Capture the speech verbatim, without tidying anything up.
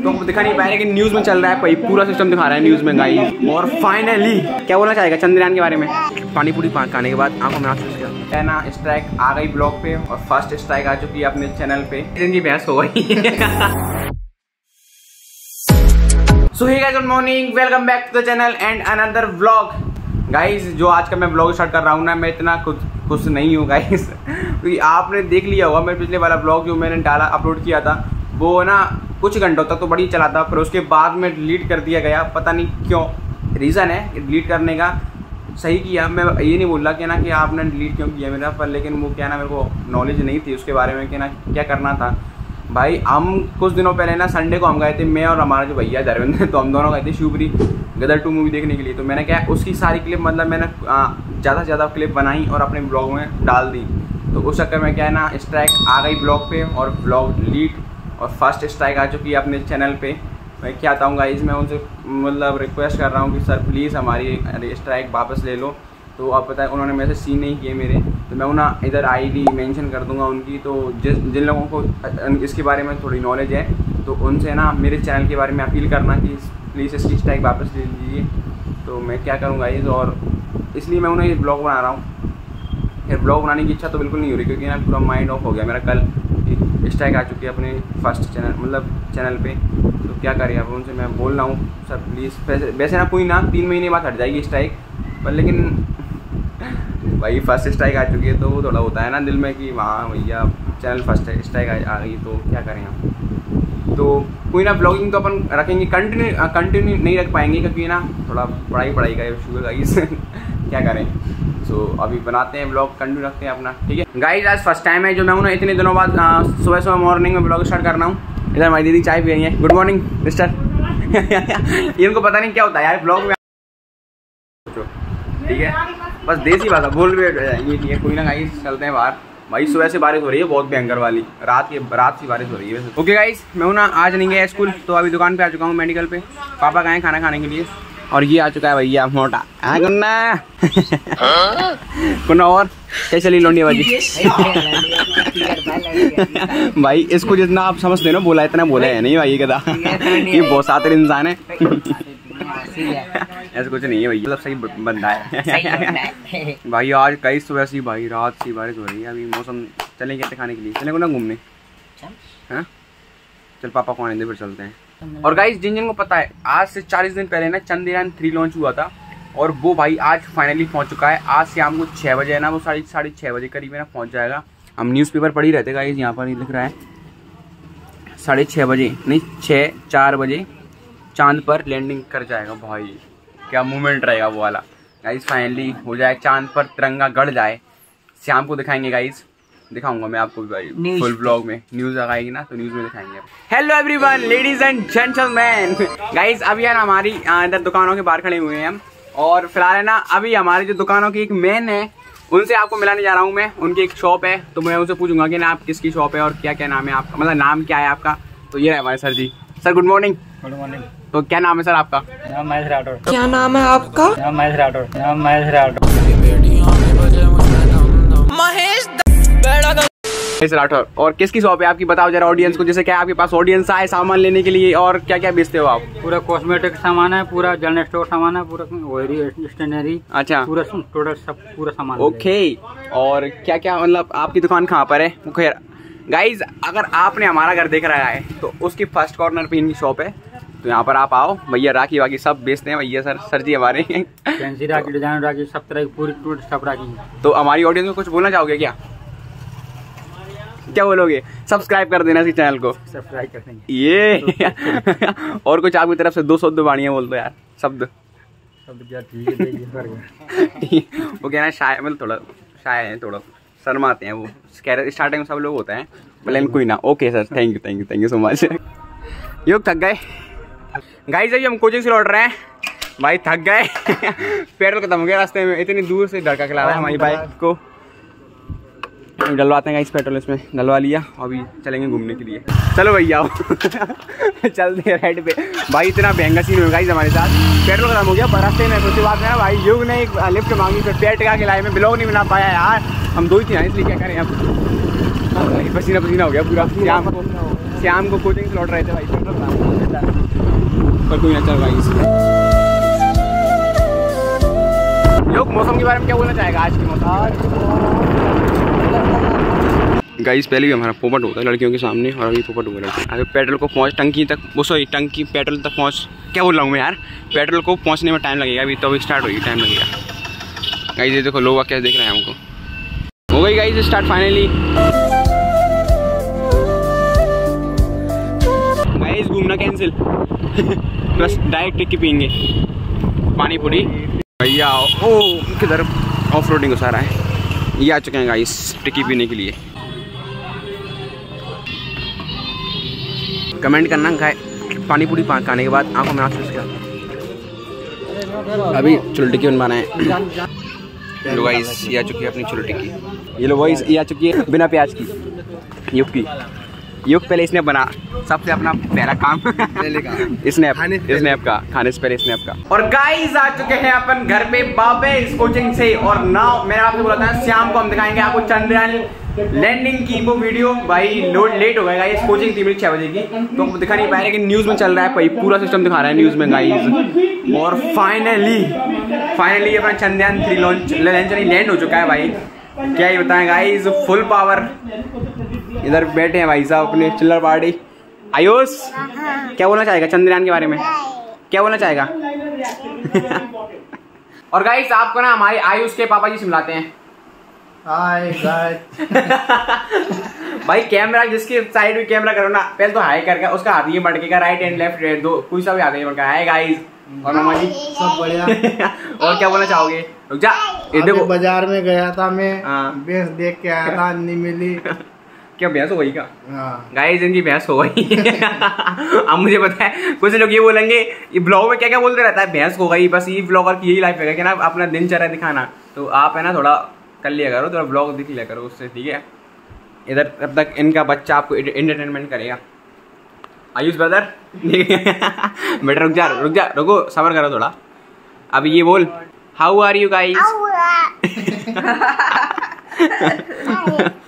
तो दिखा नहीं पाया, लेकिन न्यूज़ में चल रहा है भाई, पूरा सिस्टम दिखा रहा है न्यूज़ में गाइस। और फाइनली क्या बोलना चाहेगा चंद्रयान के बारे में? पानी पूरी खाने के बाद आंखों में आंसू है ना, स्ट्राइक आ गई ब्लॉग पे और फर्स्ट स्ट्राइक आ चुकी है अपने चैनल पे, इनकी बहस हो गई। So hey guys, good morning, welcome back to the channel and another vlog. Guys जो आज का मैं ब्लॉग स्टार्ट कर रहा हूँ ना, मैं इतना खुद खुश नहीं हूँ गाइस, क्योंकि आपने देख लिया होगा मैं पिछले वाला ब्लॉग जो मैंने डाला अपलोड किया था वो ना कुछ घंटों तक तो बड़ी चला था, फिर उसके बाद में डिलीट कर दिया गया, पता नहीं क्यों रीज़न है डिलीट करने का। सही किया, मैं ये नहीं बोल रहा कि ना कि आपने डिलीट क्यों किया मेरा, पर लेकिन वो क्या ना मेरे को नॉलेज नहीं थी उसके बारे में कि ना क्या करना था। भाई हम कुछ दिनों पहले ना संडे को हम गए थे, मैं और हमारा जो भैया धर्मेंद्र, तो हम दोनों गए थे शिवपुरी गदर टू मूवी देखने के लिए। तो मैंने क्या उसकी सारी क्लिप मतलब मैंने ज़्यादा से ज़्यादा क्लिप बनाई और अपने ब्लॉग में डाल दी। तो उस चक्कर में क्या है ना, स्ट्राइक आ गई ब्लॉग पे और ब्लॉग डिलीट और फर्स्ट स्ट्राइक आ चुकी है अपने चैनल पे। मैं क्या बताऊँ गाइस, मैं उनसे मतलब रिक्वेस्ट कर रहा हूँ कि सर प्लीज़ हमारी स्ट्राइक वापस ले लो। तो आप पता है उन्होंने मैसेज सीन नहीं किए मेरे, तो मैं उन्हें इधर आईडी मेंशन कर दूंगा उनकी। तो जिस जिन लोगों को इसके बारे में थोड़ी नॉलेज है तो उनसे ना मेरे चैनल के बारे में अपील करना कि प्लीज़ इसकी स्ट्राइक वापस ले लीजिए। तो मैं क्या करूँगा इस, और इसलिए मैं उन्हें ये ब्लॉग बना रहा हूँ। फिर ब्लॉग बनाने की इच्छा तो बिल्कुल नहीं हो रही, क्योंकि ना पूरा माइंड ऑफ हो गया मेरा। कल स्ट्राइक आ चुकी है अपने फर्स्ट चैनल मतलब चैनल पे, तो क्या करें अब उनसे मैं बोल रहा हूँ सर प्लीज़। वैसे वैसे ना कोई ना तीन महीने बाद हट जाएगी स्ट्राइक, पर लेकिन भाई फर्स्ट स्ट्राइक आ चुकी है तो वो थोड़ा होता है ना दिल में कि वहाँ भैया चैनल फर्स्ट स्ट्राइक आ गई, तो क्या करें हम। तो कोई ना ब्लॉगिंग तो अपन रखेंगे, कंटिन्यू कंटिन्यू नहीं रख पाएंगे क्योंकि ना थोड़ा पढ़ाई पढ़ाई का इशू है गाइस। क्या करें, सो so, अभी बनाते हैं ब्लॉग, कंटिन्यू रखते हैं अपना, ठीक है गाइस। आज फर्स्ट टाइम है जो मैं उन्हें इतने दिनों बाद सुबह सुबह मॉर्निंग में ब्लॉग स्टार्ट कर रहा हूँ। इधर हमारी दीदी चाय पी रही है। Good morning mister. इनको पता नहीं क्या होता है यार ब्लॉग में, ठीक है बस देसी भाषा बोल भी ये कोई ना गाइस। चलते हैं बाहर। भाई सुबह से बारिश हो रही है बहुत भयंकर वाली, रात के रात से बारिश हो रही है वैसे। ओके गाइस, मैं हूँ ना आज नहीं गया स्कूल, तो अभी दुकान पे आ चुका हूँ मेडिकल पे। पापा गए खाना खाने के लिए और ये आ चुका है भैया मोटा। हाँ कुन्ना कुन्ना और कैसे चली लोंडिया बाजी? भाई इसको जितना आप समझते हो ना बोला इतना बोला है नहीं भाई, कदा ये बहुत सातिर इंसान है। ऐसा कुछ नहीं है भाई, मतलब सही बंदा है। भाई आज कई सुबह सी भाई रात सी बारिश हो रही है। अभी मौसम चलेंगे कैसे खाने के लिए, चलेंगे ना घूमने? हाँ चल पापा को आने दे फिर चलते हैं। और गाइस जिन जिन को पता है आज से चालीस दिन पहले ना चंद्रयान थ्री लॉन्च हुआ था और वो भाई आज फाइनली पहुंच चुका है। आज शाम को छः बजे है ना, वो साढ़े साढ़े छः बजे करीब है ना पहुंच जाएगा। हम न्यूज़पेपर पढ़ ही रहते गाइस, यहाँ पर ही लिख रहा है साढ़े छः बजे नहीं छः चार बजे चांद पर लैंडिंग कर जाएगा। भाई क्या मूवमेंट रहेगा वो वाला गाइस, फाइनली हो जाए चांद पर तिरंगा गड़ जाए। शाम को दिखाएंगे गाइस, दिखाऊंगा मैं आपको भाई फुल ब्लॉग में। न्यूज़ आएगी ना तो न्यूज़ में दिखाएंगे। Hello everyone, ladies and gentleman. Guys अभी है ना हमारी इधर दुकानों के बाहर खड़े हुए हैं हम, और फिलहाल है ना अभी हमारी जो दुकानों की एक मेन है उनसे आपको मिलाने जा रहा हूँ मैं। उनकी एक शॉप है, तो मैं उनसे पूछूंगा कि ना आप किसकी शॉप है और क्या क्या नाम है आपका, मतलब नाम क्या है आपका। तो ये है हमारे sir ji. Sir good morning. Good morning. तो क्या नाम है सर आपका? नाम महेश राठौर। क्या नाम है आपका? नाम महेश राठौर। नाम महेश राठौर। महेश राठौर। और किसकी शॉप है आपकी, बताओ जरा ऑडियंस को, जैसे क्या आपके पास ऑडियंस आए सामान लेने के लिए, और क्या क्या बेचते हो आप? पूरा कॉस्मेटिक सामान है, पूरा जनरल स्टोर सामान है, पूरा स्टेशनरी। अच्छा पूरा टोटल सब पूरा सामान। ओके, और क्या क्या मतलब आपकी दुकान कहाँ पर है? खैर गाइज अगर आपने हमारा घर देख रहा है तो उसकी फर्स्ट कॉर्नर पे इनकी शॉप है, तो यहाँ पर आप आओ। भैया राखी वाकी सब बेचते हैं भैया सर सर जी हमारे। फैंसी राखी, डिजाइन राखी, सब तरह की पूरी टूट सब राखी। तो हमारी ऑडियंस को कुछ बोलना चाहोगे क्या? क्या बोलोगे? सब्सक्राइब कर देना इसी चैनल को, सब्सक्राइब कर देंगे ये। और कुछ आपकी तरफ से दो शब्द बाणियाँ बोल दो यार, शब्द। वो क्या ना शाय मतलब थोड़ा शाय है, थोड़ा शर्माते हैं वो, स्टार्टिंग में सब लोग होते हैं, लेकिन कोई ना। Okay sir, thank you thank you thank you so much. योग थक गए गाइस, अभी हम कोचिंग से लौट रहे हैं भाई, थक गए। पेट्रोल खत्म हो गया रास्ते में, इतनी दूर से धड़का खिला रहा है हमारी बाइक को। डलवाते हैं गाइस पेट्रोल, इसमें डलवा लिया, अभी चलेंगे घूमने के लिए। चलो भैया आओ। चलते हैं राइड पे। भाई इतना महंगा सीन हो गाइस हमारे साथ, पेट्रोल खत्म हो गया रास्ते में। सोची बात है ना भाई, युग ने एक लिफ्ट मांगी, फिर पेट का खिलाए, में ब्लॉग नहीं बना पाया यार, हम दो ही थे इसलिए क्या करें अब। पसीना पसीना हो गया पूरा। शाम को शाम को कोचिंग से लौट रहे थे भाई, पेट्रोल पर कोई ना चल गाइस। लोग मौसम के बारे में क्या बोलना चाहेगा आज के मौसम? गाइस पहले भी हमारा पोपट होता है लड़कियों के सामने और अभी पोपट हुआ लड़के। अभी पेट्रोल को पहुँच टंकी तक वो सॉरी टंकी पेट्रोल तक पहुँच क्या बोल रहा हूँ मैं यार, पेट्रोल को पहुँचने में टाइम लगेगा। अभी तो अभी स्टार्ट होगी, टाइम लगेगा गाइस। ये देखो लोग कैसे देख रहे हैं हमको। हो गई गाइस स्टार्ट फाइनली। गाइस घूमना कैंसिल बस डायरेक्ट टिक्की पियेंगे पानी पूरी। भैया ओ किधर ऑफ रोडिंग हो सारा है। ये आ चुके हैं गाइस टिक्की पीने के लिए। कमेंट करना खाए पानी पूरी खाने के बाद आंखों में आंसू उसके अभी चुल टिक्की बनवाना है। लो गाइस ये आ चुकी है अपनी चुल टिक्की। ये लो गाइस ये आ चुकी है बिना प्याज की युग की। युग पहले इसने बना सबसे अपना पहला काम स्नैप स्नैप का खाने से पहले स्नैप का। और गाइस आ चुके हैं अपन घर पे बाबे इस कोचिंग से। और नाउ मैंने आपको बोला था शाम को हम दिखाएंगे आपको चंद्रयान लैंडिंग की वो वीडियो। भाई लोड लेट हो गया गाइस, कोचिंग थी मेरी छह बजे की तो दिखा नहीं पाया, लेकिन न्यूज में चल रहा है भाई पूरा सिस्टम दिखा रहा है न्यूज में गाइस। और फाइनली फाइनली अपना चंद्रयान थ्री लॉन्च लैंड हो चुका है भाई। क्या ही बताएं गाइस फुल पावर। इधर बैठे हैं भाई साहब अपने चिल्लर पार्टी। आयुष क्या बोलना चाहेगा चंद्रयान के बारे में, क्या बोलना चाहेगा? और गाइस आपको ना हमारे आयुष के पापा जी से मिलाते हैं। हाय गाइस भाई कैमरा जिसके साइड में कैमरा करो ना पहले तो हाई करके उसका हाथ ये मटकेगा राइट एंड लेफ्ट दो कोई सा भी हाथ नहीं मटका। हाय गाइस और मामा जी सब बढ़िया। और क्या बोलना चाहोगे? रुक जा ये देखो बाजार में गया था मैं भैंस देख के आया था नहीं मिली। क्या भैंस हो गई क्या? गाइस इनकी भैंस हो गई। अब मुझे पता है कुछ लोग ये बोलेंगे ये ब्लॉग में क्या क्या बोलते रहता है भैंस हो गई। बस ये ब्लॉगर की यही लाइफ है कि ना अपना दिनचर्या दिखाना। तो आप है ना थोड़ा कर लिया करो, थोड़ा ब्लॉग दिख लिया करो उससे, ठीक है। इधर तब तक इनका बच्चा आपको एंटरटेनमेंट करेगा। आयुष ब्रदर बेटा रुक जा रुक जा रुको सबर करो थोड़ा। अब ये बोल हाउ आर यू गाइस।